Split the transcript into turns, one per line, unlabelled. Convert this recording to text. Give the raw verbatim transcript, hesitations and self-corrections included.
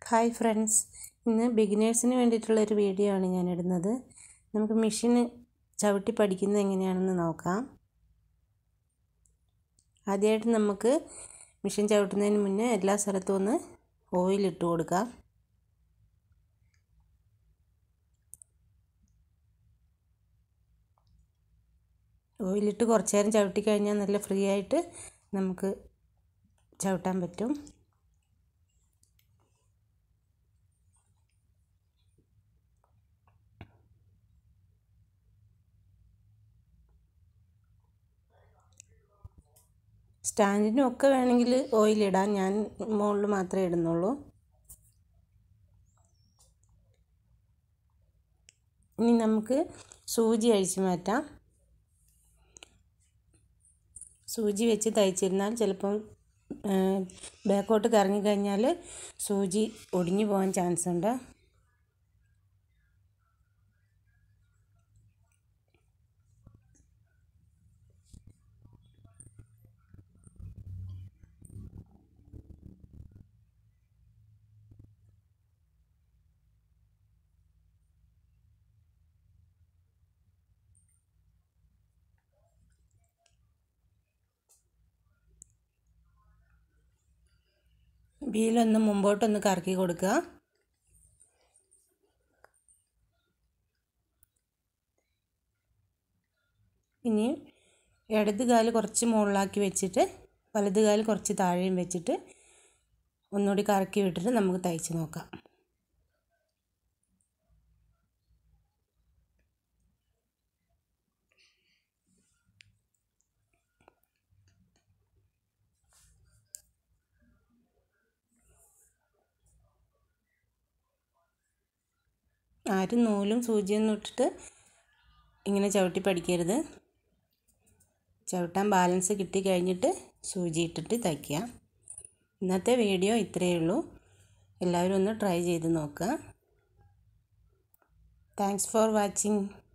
Hi friends, ഇന്ന് ബിഗിനേഴ്സിന് വേണ്ടിയിട്ടുള്ളൊരു video ആണ് ഞാൻ ഇടുന്നത്. നമുക്ക് മെഷീൻ ചവിട്ടി പഠിക്കുന്നത് എങ്ങനെയാണെന്ന് നോക്കാം. ആദ്യമായിട്ട് നമുക്ക് മെഷീൻ ചവിട്ടുന്നതിന് മുന്നേ എല്ലാ സ്ഥലത്തും ഒന്ന് ഓയിൽ ഇട്ട് കൊടുക്കാം. ഓയിലിട്ട് കുറച്ച് നേരം ചവിട്ടി കഴിഞ്ഞാൽ നല്ല ഫ്രീ ആയിട്ട് നമുക്ക് ചവിട്ടാൻ പറ്റും. സ്റ്റാൻഡിനും ഒക്കെ വേണമെങ്കിൽ ഓയിലിടാം, ഞാൻ മുകളിൽ മാത്രമേ ഇടുന്നുള്ളൂ. ഇനി നമുക്ക് സൂചി അഴിച്ചു മാറ്റാം. സൂചി വെച്ച് തയ്ച്ചിരുന്നാൽ ചിലപ്പം ബാക്കോട്ട് കറങ്ങിക്കഴിഞ്ഞാൽ സൂചി ഒടിഞ്ഞു പോകാൻ ചാൻസ് ഉണ്ട്. വീലൊന്ന് മുമ്പോട്ടൊന്ന് കറക്കി കൊടുക്കുക. ഇനി ഇടത് കാല് കുറച്ച് മുകളിലാക്കി വെച്ചിട്ട് വലത് കാല് കുറച്ച് താഴെയും വെച്ചിട്ട് ഒന്നുകൂടി കറക്കി വിട്ടിട്ട് നമുക്ക് തയ്ച്ച് നോക്കാം. ആരും നൂലും സൂചിയൊന്നും ഇട്ടിട്ട് ഇങ്ങനെ ചവിട്ടി പഠിക്കരുത്. ചവിട്ടാൻ ബാലൻസ് കിട്ടി കഴിഞ്ഞിട്ട് സൂചി ഇട്ടിട്ട് തയ്ക്കുക. ഇന്നത്തെ വീഡിയോ ഇത്രയേ ഉള്ളൂ. എല്ലാവരും ഒന്ന് ട്രൈ ചെയ്ത് നോക്കുക. Thanks for watching.